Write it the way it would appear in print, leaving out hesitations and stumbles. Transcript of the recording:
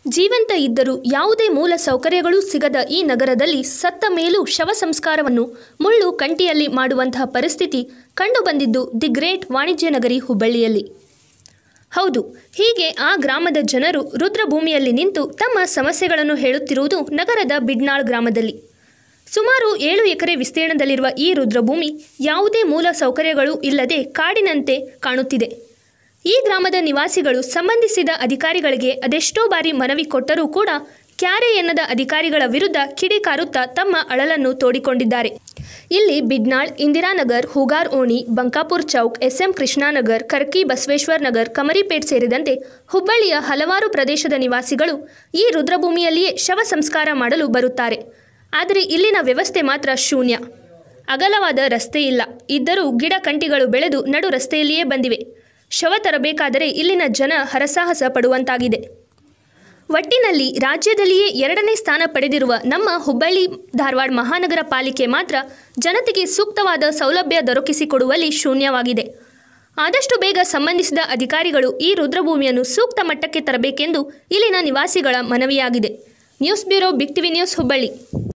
ಜೀವಂತ ಇದ್ದರೂ ಯಾವುದೇ ಮೂಲ ಸೌಕರ್ಯಗಳೂ ಸಿಗದ ಈ ನಗರದಲ್ಲಿ ಸತ್ತ ಮೇಲೂ ಶವ ಸಂಸ್ಕಾರವನ್ನು ಮುಳ್ಳು ಕಂಟಿಯಲ್ಲಿ ಮಾಡುವಂತಹ ಪರಿಸ್ಥಿತಿ ಕಂಡುಬಂದಿದ್ದು ದಿ ಗ್ರೇಟ್ ವಾಣಿಜ್ಯ ನಗರಿ ಹುಬ್ಬಳ್ಳಿಯಲ್ಲಿ. ಹೌದು, ಹೀಗೆ ಆ ಗ್ರಾಮದ ಜನರು ರುದ್ರಭೂಮಿಯಲ್ಲಿ ನಿಂತು ತಮ್ಮ ಸಮಸ್ಯೆಗಳನ್ನು ಹೇಳುತ್ತಿರುವುದು ನಗರದ ಬಿಡ್ನಾಳ್ ಗ್ರಾಮದಲ್ಲಿ. ಸುಮಾರು 7 ಎಕರೆ ವಿಸ್ತೀರ್ಣದಲ್ಲಿರುವ ಈ ರುದ್ರಭೂಮಿ ಯಾವುದೇ ಮೂಲ ಸೌಕರ್ಯಗಳು ಇಲ್ಲದೆ ಕಾಡಿನಂತೆ ಕಾಣುತ್ತಿದೆ. ಈ ಗ್ರಾಮದ ನಿವಾಸಿಗಳು ಸಂಬಂಧಿಸಿದ ಅಧಿಕಾರಿಗಳಿಗೆ ಅದೆಷ್ಟೋ ಬಾರಿ ಮನವಿ ಕೊಟ್ಟರೂ ಕೂಡ ಕ್ಯಾರೆ ಎನ್ನದ ಅಧಿಕಾರಿಗಳ ವಿರುದ್ಧ ಕಿಡಿಕಾರುತ್ತಾ ತಮ್ಮ ಅಳಲನ್ನು ತೋಡಿಕೊಂಡಿದ್ದಾರೆ. ಇಲ್ಲಿ ಬಿಡ್ನಾಳ್, ಇಂದಿರಾನಗರ್, ಹೂಗಾರ್ ಓಣಿ, ಬಂಕಾಪುರ್ ಚೌಕ್, SM ಕೃಷ್ಣಾನಗರ್, ಕರ್ಕಿ ಬಸವೇಶ್ವರ್ ನಗರ್, ಕಮರಿಪೇಟ್ ಸೇರಿದಂತೆ ಹುಬ್ಬಳ್ಳಿಯ ಹಲವಾರು ಪ್ರದೇಶದ ನಿವಾಸಿಗಳು ಈ ರುದ್ರಭೂಮಿಯಲ್ಲಿಯೇ ಶವ ಸಂಸ್ಕಾರ ಮಾಡಲು ಬರುತ್ತಾರೆ. ಆದರೆ ಇಲ್ಲಿನ ವ್ಯವಸ್ಥೆ ಮಾತ್ರ ಶೂನ್ಯ. ಅಗಲವಾದ ರಸ್ತೆ ಇಲ್ಲ. ಇದ್ದರೂ ಗಿಡ ಕಂಟಿಗಳು ಬೆಳೆದು ನಡು ರಸ್ತೆಯಲ್ಲಿಯೇ ಬಂದಿವೆ. ಶವ ತರಬೇಕಾದರೆ ಇಲ್ಲಿನ ಜನ ಹರಸಾಹಸ ಪಡುವಂತಾಗಿದೆ. ಒಟ್ಟಿನಲ್ಲಿ ರಾಜ್ಯದಲ್ಲಿಯೇ 2ನೇ ಸ್ಥಾನ ಪಡೆದಿರುವ ನಮ್ಮ ಹುಬ್ಬಳ್ಳಿ ಧಾರವಾಡ ಮಹಾನಗರ ಪಾಲಿಕೆ ಮಾತ್ರ ಜನತೆಗೆ ಸೂಕ್ತವಾದ ಸೌಲಭ್ಯ ದೊರಕಿಸಿಕೊಡುವಲ್ಲಿ ಶೂನ್ಯವಾಗಿದೆ. ಆದಷ್ಟು ಬೇಗ ಸಂಬಂಧಿಸಿದ ಅಧಿಕಾರಿಗಳು ಈ ರುದ್ರಭೂಮಿಯನ್ನು ಸೂಕ್ತ ಮಟ್ಟಕ್ಕೆ ತರಬೇಕೆಂದು ಇಲ್ಲಿನ ನಿವಾಸಿಗಳ ಮನವಿಯಾಗಿದೆ. News bureau, big TV news, Hubballi.